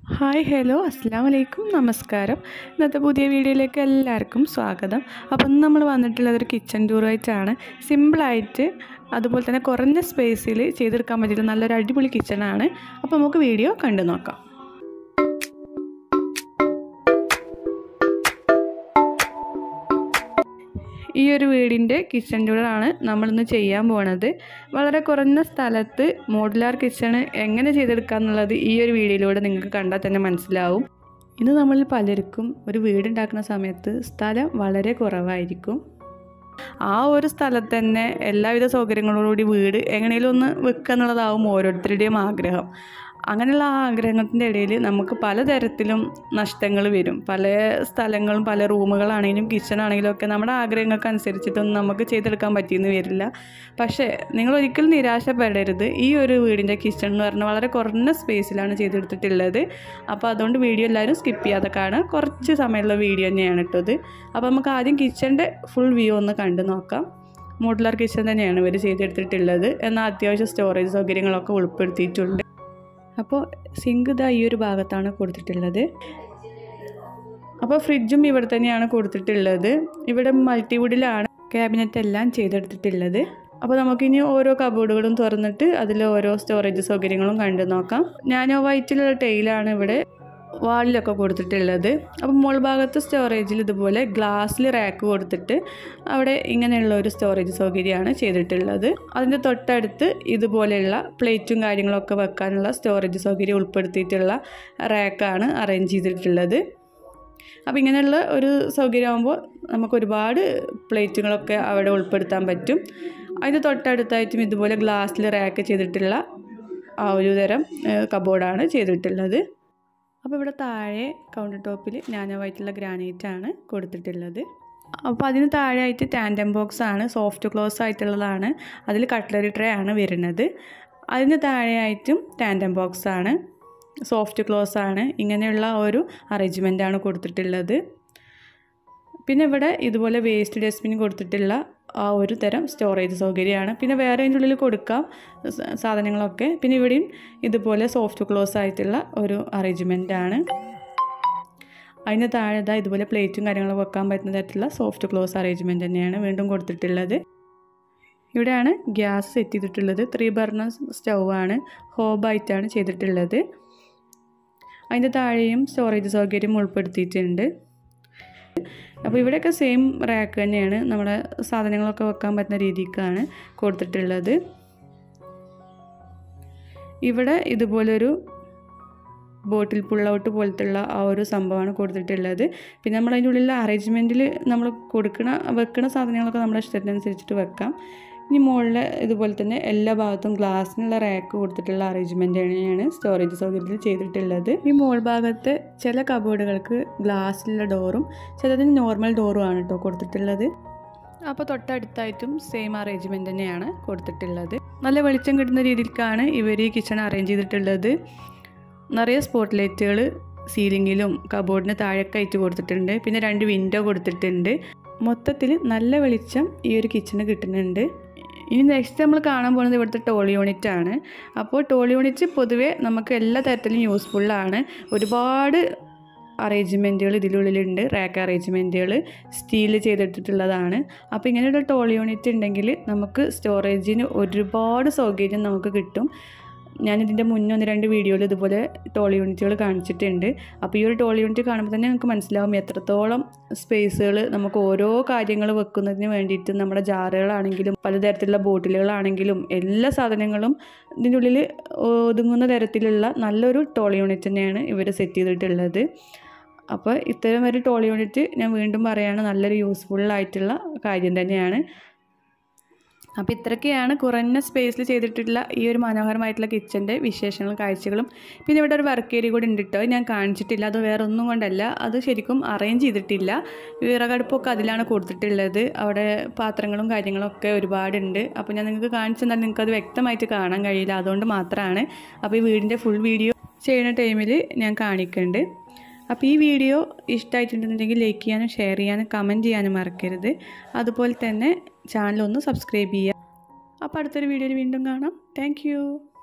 Hi hello അസ്സലാമു അലൈക്കും നമസ്കാരം. ഇന്നത്തെ പുതിയ വീഡിയോയിലേക്ക് എല്ലാവർക്കും സ്വാഗതം. അപ്പം ഇന്ന് നമ്മൾ വന്നിട്ടുള്ളത് ഒരു കിച്ചൺ ടൂറായിട്ടാണ്. സിമ്പിളായിട്ട് അതുപോലെ തന്നെ കുറഞ്ഞ സ്പേസിൽ ചെയ്തെടുക്കാൻ പറ്റിയ നല്ലൊരു അടിപൊളി കിച്ചണാണ്. അപ്പോൾ നമുക്ക് വീഡിയോ കണ്ടു നോക്കാം. ഈ ഒരു വീടിൻ്റെ കിച്ചൺ ടൂറാണ് നമ്മളിന്ന് ചെയ്യാൻ പോകുന്നത്. വളരെ കുറഞ്ഞ സ്ഥലത്ത് മോഡുലാർ കിച്ചണ് എങ്ങനെ ചെയ്തെടുക്കുക എന്നുള്ളത് ഈ ഒരു വീഡിയോയിലൂടെ നിങ്ങൾക്ക് കണ്ടാൽ തന്നെ മനസ്സിലാവും. ഇന്ന് നമ്മളിൽ പലർക്കും ഒരു വീടുണ്ടാക്കുന്ന സമയത്ത് സ്ഥലം വളരെ കുറവായിരിക്കും. ആ ഒരു സ്ഥലത്ത് തന്നെ എല്ലാവിധ സൗകര്യങ്ങളോടുകൂടി വീട് എങ്ങനെയും ഒന്ന് വെക്കുക എന്നുള്ളതാവും ഓരോരുത്തരുടെയും ആഗ്രഹം. അങ്ങനെയുള്ള ആ ആഗ്രഹത്തിൻ്റെ ഇടയിൽ നമുക്ക് പലതരത്തിലും നഷ്ടങ്ങൾ വരും. പല സ്ഥലങ്ങളും പല റൂമുകളാണെങ്കിലും കിച്ചണാണെങ്കിലും ഒക്കെ നമ്മുടെ ആഗ്രഹങ്ങൾക്ക് അനുസരിച്ചിട്ടൊന്നും നമുക്ക് ചെയ്തെടുക്കാൻ പറ്റിയെന്ന് വരില്ല. പക്ഷേ നിങ്ങൾ ഒരിക്കലും നിരാശപ്പെടരുത്. ഈ ഒരു വീടിൻ്റെ കിച്ചൺ എന്ന് പറഞ്ഞാൽ വളരെ കുറഞ്ഞ സ്പേസിലാണ് ചെയ്തെടുത്തിട്ടുള്ളത്. അപ്പോൾ അതുകൊണ്ട് വീഡിയോ എല്ലാവരും സ്കിപ്പ് ചെയ്യാതെ കാണുക. കുറച്ച് സമയമുള്ള വീഡിയോ തന്നെയാണ് ഇട്ടത്. അപ്പോൾ നമുക്ക് ആദ്യം കിച്ചണിൻ്റെ ഫുൾ വ്യൂ ഒന്ന് കണ്ടു നോക്കാം. മോഡുലാർ കിച്ചൺ തന്നെയാണ് ഇവർ ചെയ്തെടുത്തിട്ടുള്ളത്. എന്നാൽ അത്യാവശ്യം സ്റ്റോറേജ് സൗകര്യങ്ങളൊക്കെ ഉൾപ്പെടുത്തിയിട്ടുണ്ട്. അപ്പോൾ സിങ്ക് ഇതാ ഈ ഒരു ഭാഗത്താണ് കൊടുത്തിട്ടുള്ളത്. അപ്പോൾ ഫ്രിഡ്ജും ഇവിടെ തന്നെയാണ് കൊടുത്തിട്ടുള്ളത്. ഇവിടെ മൾട്ടിവുഡിലാണ് ക്യാബിനറ്റ് എല്ലാം ചെയ്തെടുത്തിട്ടുള്ളത്. അപ്പോൾ നമുക്കിനി ഓരോ കബോർഡുകളും തുറന്നിട്ട് അതിൽ ഓരോ സ്റ്റോറേജ് സൗകര്യങ്ങളും കണ്ടു നോക്കാം. നാനോ വൈറ്റിലുള്ള ടൈലാണ് ഇവിടെ വാളിലൊക്കെ കൊടുത്തിട്ടുള്ളത്. അപ്പോൾ മുകൾ ഭാഗത്ത് സ്റ്റോറേജിൽ ഇതുപോലെ ഗ്ലാസ്സിൽ റാക്ക് കൊടുത്തിട്ട് അവിടെ ഇങ്ങനെയുള്ള ഒരു സ്റ്റോറേജ് സൗകര്യമാണ് ചെയ്തിട്ടുള്ളത്. അതിൻ്റെ തൊട്ടടുത്ത് ഇതുപോലെയുള്ള പ്ലേറ്റും കാര്യങ്ങളൊക്കെ വെക്കാനുള്ള സ്റ്റോറേജ് സൗകര്യം ഉൾപ്പെടുത്തിയിട്ടുള്ള റാക്കാണ് അറേഞ്ച് ചെയ്തിട്ടുള്ളത്. അപ്പോൾ ഇങ്ങനെയുള്ള ഒരു സൗകര്യമാകുമ്പോൾ നമുക്ക് ഒരുപാട് പ്ലേറ്റുകളൊക്കെ അവിടെ ഉൾപ്പെടുത്താൻ പറ്റും. അതിൻ്റെ തൊട്ടടുത്തായിട്ടും ഇതുപോലെ ഗ്ലാസ്സിൽ റാക്ക് ചെയ്തിട്ടുള്ള ആ ഒരു തരം കബോർഡാണ് ചെയ്തിട്ടുള്ളത്. അപ്പോൾ ഇവിടെ താഴെ കൗണ്ടർ ടോപ്പിൽ നാനോ വൈറ്റുള്ള ഗ്രാനൈറ്റാണ് കൊടുത്തിട്ടുള്ളത്. അപ്പോൾ അതിന് താഴെയായിട്ട് ടാൻഡം ബോക്സ് ആണ്, സോഫ്റ്റ് ക്ലോസ് ആയിട്ടുള്ളതാണ്. അതിൽ കട്ട്ലറി ട്രേ ആണ് വരുന്നത്. അതിന് താഴെയായിട്ടും ടാൻഡം ബോക്സ് ആണ്, സോഫ്റ്റ് ക്ലോസ് ആണ്. ഇങ്ങനെയുള്ള ഒരു അറേഞ്ച്മെൻറ്റാണ് കൊടുത്തിട്ടുള്ളത്. പിന്നെ ഇവിടെ ഇതുപോലെ വേസ്റ്റ് ഡസ്റ്റ്ബിൻ കൊടുത്തിട്ടുള്ള ആ ഒരു തരം സ്റ്റോറേജ് സൗകര്യമാണ്. പിന്നെ വേറെ അതിൻ്റെ ഉള്ളിൽ കൊടുക്കാം സാധനങ്ങളൊക്കെ. പിന്നെ ഇവിടെയും ഇതുപോലെ സോഫ്റ്റ് ക്ലോസ് ആയിട്ടുള്ള ഒരു അറേഞ്ച്മെൻറ്റാണ്. അതിന് താഴെ ഇതുപോലെ പ്ലേറ്റും കാര്യങ്ങളും വെക്കാൻ പറ്റുന്ന തരത്തിലുള്ള സോഫ്റ്റ് ക്ലോസ് അറേഞ്ച്മെൻറ്റ് തന്നെയാണ് വീണ്ടും കൊടുത്തിട്ടുള്ളത്. ഇവിടെയാണ് ഗ്യാസ് സെറ്റ് ചെയ്തിട്ടുള്ളത്. 3 ബർണർ സ്റ്റൗ ആണ്, ഹോബായിട്ടാണ് ചെയ്തിട്ടുള്ളത്. അതിൻ്റെ താഴെയും സ്റ്റോറേജ് സൗകര്യം ഉൾപ്പെടുത്തിയിട്ടുണ്ട്. അപ്പോൾ ഇവിടെയൊക്കെ സെയിം റാക്ക് തന്നെയാണ്, നമ്മുടെ സാധനങ്ങളൊക്കെ വെക്കാൻ പറ്റുന്ന രീതിക്കാണ് കൊടുത്തിട്ടുള്ളത്. ഇവിടെ ഇതുപോലൊരു ബോട്ടിൽ പുള്ളൗട്ട് പോലത്തുള്ള ആ ഒരു സംഭവമാണ് കൊടുത്തിട്ടുള്ളത്. പിന്നെ നമ്മൾ അതിൻ്റെ ഉള്ളിൽ അറേഞ്ച്മെൻറ്റിൽ നമ്മൾ വെക്കുന്ന സാധനങ്ങളൊക്കെ നമ്മുടെ ഇഷ്ടത്തിനനുസരിച്ചിട്ട് വെക്കാം. ഇനി മുകളിൽ ഇതുപോലെ തന്നെ എല്ലാ ഭാഗത്തും ഗ്ലാസ്സിനുള്ള റാക്ക് കൊടുത്തിട്ടുള്ള അറേഞ്ച്മെൻ്റ് തന്നെയാണ് സ്റ്റോറേജ് സൗകര്യത്തിൽ ചെയ്തിട്ടുള്ളത്. ഈ മുകൾ ഭാഗത്ത് ചില കബോർഡുകൾക്ക് ഗ്ലാസ്സിലുള്ള ഡോറും ചിലതിന് നോർമൽ ഡോറുമാണ് കേട്ടോ കൊടുത്തിട്ടുള്ളത്. അപ്പോൾ തൊട്ടടുത്തായിട്ടും സെയിം അറേഞ്ച്മെൻറ്റ് തന്നെയാണ് കൊടുത്തിട്ടുള്ളത്. നല്ല വെളിച്ചം കിട്ടുന്ന രീതിയിലേക്കാണ് ഇവർ ഈ കിച്ചൺ അറേഞ്ച് ചെയ്തിട്ടുള്ളത്. നിറയെ സ്പോട്ട് ലൈറ്റുകൾ സീലിങ്ങിലും കബോർഡിന് താഴെയൊക്കെ ആയിട്ട് കൊടുത്തിട്ടുണ്ട്. പിന്നെ 2 വിൻഡോ കൊടുത്തിട്ടുണ്ട്. മൊത്തത്തിൽ നല്ല വെളിച്ചം ഈ ഒരു കിച്ചണ് കിട്ടുന്നുണ്ട്. ഇനി നെക്സ്റ്റ് നമ്മൾ കാണാൻ പോകുന്നത് ഇവിടുത്തെ ടോൾ യൂണിറ്റ് ആണ്. അപ്പോൾ ടോൾ യൂണിറ്റ് പൊതുവേ നമുക്ക് എല്ലാ തരത്തിലും യൂസ്ഫുള്ളാണ്. ഒരുപാട് അറേഞ്ച്മെൻറ്റുകൾ ഇതിനുള്ളിലുണ്ട്. റാക്ക് അറേഞ്ച്മെൻറ്റുകൾ സ്റ്റീൽ ചെയ്തിട്ടുള്ളതാണ്. അപ്പോൾ ഇങ്ങനെയുള്ള ടോൾ യൂണിറ്റ് ഉണ്ടെങ്കിൽ നമുക്ക് സ്റ്റോറേജിന് ഒരുപാട് സൗകര്യം നമുക്ക് കിട്ടും. ഞാനിതിൻ്റെ മുന്നേ 1-2 വീഡിയോയിൽ ഇതുപോലെ ടോൾ യൂണിറ്റുകൾ കാണിച്ചിട്ടുണ്ട്. അപ്പോൾ ഈ ഒരു ടോൾ യൂണിറ്റ് കാണുമ്പോൾ തന്നെ നമുക്ക് മനസ്സിലാവും എത്രത്തോളം സ്പേസുകൾ നമുക്ക് ഓരോ കാര്യങ്ങൾ വെക്കുന്നതിന് വേണ്ടിയിട്ട് നമ്മുടെ ജാറുകളാണെങ്കിലും പലതരത്തിലുള്ള ബോട്ടിലുകളാണെങ്കിലും എല്ലാ സാധനങ്ങളും ഇതിൻ്റെ ഉള്ളിൽ ഒതുങ്ങുന്ന തരത്തിലുള്ള നല്ലൊരു ടോൾ യൂണിറ്റ് തന്നെയാണ് ഇവർ സെറ്റ് ചെയ്തിട്ടുള്ളത്. അപ്പോൾ ഇത്തരം ഒരു ടോൾ യൂണിറ്റ് ഞാൻ വീണ്ടും പറയുകയാണ്, നല്ലൊരു യൂസ്ഫുള്ളായിട്ടുള്ള കാര്യം തന്നെയാണ്. അപ്പോൾ ഇത്രയൊക്കെയാണ് കുറഞ്ഞ സ്പേസിൽ ചെയ്തിട്ടുള്ള ഈ ഒരു മനോഹരമായിട്ടുള്ള കിച്ചൻ്റെ വിശേഷങ്ങളും കാഴ്ചകളും. പിന്നെ ഇവിടെ ഒരു വർക്ക് ഏരിയ കൂടി ഉണ്ട് കേട്ടോ, ഞാൻ കാണിച്ചിട്ടില്ല. അത് വേറെ ഒന്നും കൊണ്ടല്ല, അത് ശരിക്കും അറേഞ്ച് ചെയ്തിട്ടില്ല. വിറകടുപ്പൊക്കെ അതിലാണ് കൊടുത്തിട്ടുള്ളത്. അവിടെ പാത്രങ്ങളും കാര്യങ്ങളൊക്കെ ഒരുപാടുണ്ട്. അപ്പോൾ ഞാൻ നിങ്ങൾക്ക് കാണിച്ചു തന്നാൽ നിങ്ങൾക്കത് വ്യക്തമായിട്ട് കാണാൻ കഴിയില്ല, അതുകൊണ്ട് മാത്രമാണ്. അപ്പോൾ ഈ വീടിൻ്റെ ഫുൾ വീഡിയോ ചെയ്യുന്ന ടൈമിൽ ഞാൻ കാണിക്കുന്നുണ്ട്. അപ്പോൾ ഈ വീഡിയോ ഇഷ്ടമായിട്ടുണ്ടെന്നുണ്ടെങ്കിൽ ലൈക്ക് ചെയ്യാനും ഷെയർ ചെയ്യാനും കമൻറ്റ് ചെയ്യാനും മറക്കരുത്. അതുപോലെ തന്നെ ചാനൽ ഒന്ന് സബ്സ്ക്രൈബ് ചെയ്യുക. അപ്പോൾ അടുത്തൊരു വീഡിയോയിൽ വീണ്ടും കാണാം. താങ്ക്